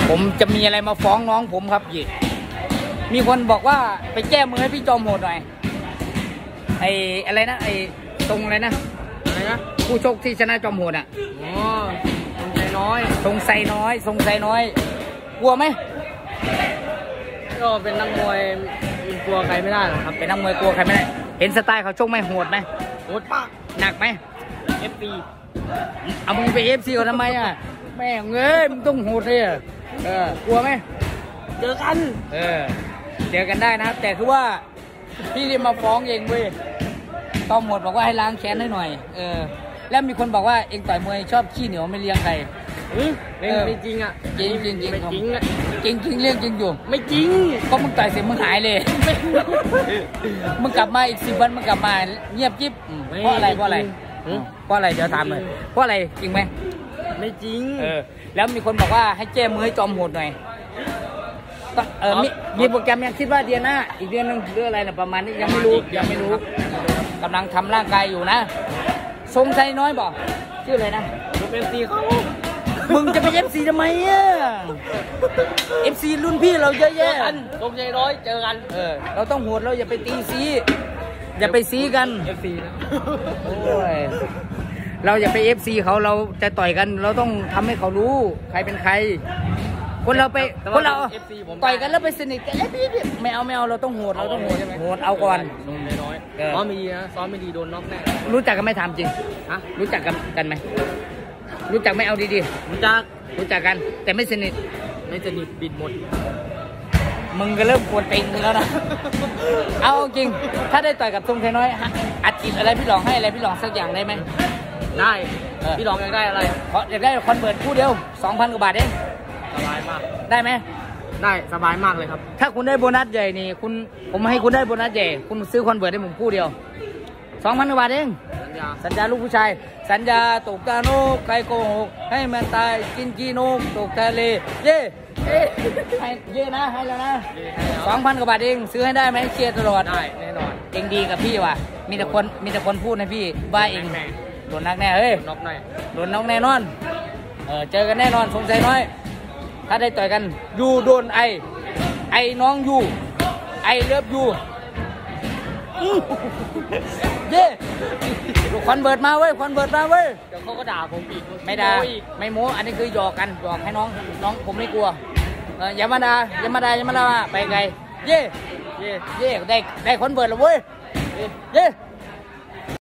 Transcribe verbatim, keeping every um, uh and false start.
ผมจะมีอะไรมาฟ้องน้องผมครับยี่มีคนบอกว่าไปแก้มือให้พี่จอมโหดหน่อยไอ้อะไรนะไอ้ตรงอะไรนะอะไรนะผู้ชกที่ชนะจอมโหดอ่ะอ๋อทรงไซน้อยทรงไซน้อยทรงไซน้อยกลัวไหมก็เป็นนักมวยกลัวใครไม่ได้หรอกครับเป็นนักมวยกลัวใครไม่ได้เห็นสไตล์เขาชกไหมโหดไหมโหดมากหนักไหมเอฟซีเอามึงไปเอฟซีเขาทำไมอ่ะแม่เงยมึงต้องโหดเลยเออกลัวไหมเจอกันเออเจอกันได้นะครับแต่คือว่าพี่เรียมาฟ้องเองเว้ยตอมหมดบอกว่าให้ล้างแค้นให้หน่อยเออแล้วมีคนบอกว่าเองต่อยมวยชอบขี้เหนียวไม่เลี้ยงใครไม่จริงอ่ะจริงจริงจริงจริงจริงจริงเรื่องจริงอยู่ไม่จริงก็มึงต่อยเสร็จมึงหายเลยมึงกลับมาอีกสิบวันมึงกลับมาเงียบจิ๊บเพราะอะไรเพราะอะไรเพราะอะไรเดี๋ยวถามเลยเพราะอะไรจริงไหมไม่จริงเออแล้วมีคนบอกว่าให้แก้มือให้จอมโหดหน่อยเออมีมีโปรแกรมยังคิดว่าเดือนหน้าอีกเดือนนึงหรืออะไรนะประมาณนี้ยังไม่รู้ยังไม่รู้กำลังทำร่างกายอยู่นะทรงใจน้อยบอกชื่ออะไรนะเป็นซีเขามึงจะไปเอฟซีทำไมอ่ะเอฟซีรุ่นพี่เราเยอะแยะทรงใจน้อยเจอกันเออเราต้องโหดเราอย่าไปตีซีอย่าไปซีกันเอฟซีนะโอ้ยเราอย่าไปเอฟซีเขาเราจะต่อยกันเราต้องทำให้เขารู้ใครเป็นใครคนเราไปคนเราต่อยกันแล้วไปสนิทกันเอ้ยพี่ไม่เอาไม่เอาเราต้องโหดเราต้องโหดโหดเอาก่อนน้อยซ้อมไม่ดีนะซ้อมไม่ดีโดนน็อกแน่รู้จักกันไหมถามจริงฮะรู้จักกันกันไหมรู้จักไม่เอาดีๆรู้จักรู้จักกันแต่ไม่สนิทไม่สนิทบิดหมดมึงก็เริ่มปวดติงแล้วนะเอาจริงถ้าได้ต่อยกับทรงไทยน้อยอัดฉีดอะไรพี่หลองให้อะไรพี่หลองสักอย่างได้ไหมได้พี่หลองอยากได้อะไรเพราะอยากได้คอนเวิร์ตคู่เดียวสองพันกว่าบาทเองสบายมากได้ไหมได้สบายมากเลยครับถ้าคุณได้โบนัสใหญ่นี่คุณผมให้คุณได้โบนัสใหญ่คุณซื้อคอนเวิร์ตให้ผมคู่เดียวสองพันกว่าบาทเองสัญญาสัญญาลูกผู้ชายสัญญาตกตาโนกไก่โกหกให้มันตายกินกีโนกตกทะเลเย่เย่ให้เย่นะให้แล้วนะสองพันกว่าบาทเองซื้อให้ได้ไหมเชียร์ตลอดได้แน่นอนเองดีกับพี่ว่ะมีแต่คนมีแต่คนพูดให้พี่ว่าเองโดนนักแน่เฮ้ยน็อกแน่โดนน็อกแน่นอนเออเจอกันแน่นอนสงสัยน้อยถ้าได้ต่อยกันยูโดนไอไอน้องยูไอเลิฟยูเย่คอนเวิร์ตมาเว้ยคอนเวิร์ตมาเว้ยเดี๋ยวเขาก็ด่าผมอีกไม่ด่าไม่โม้อันนี้คือหยอกกันหยอกให้น้องน้องผมไม่กลัวเอออย่ามาด่าอย่ามาด่าอย่ามาด่าไปไงเย่เย่เย่ได้ได้คอนเวิร์ตแล้วเว้ยเย่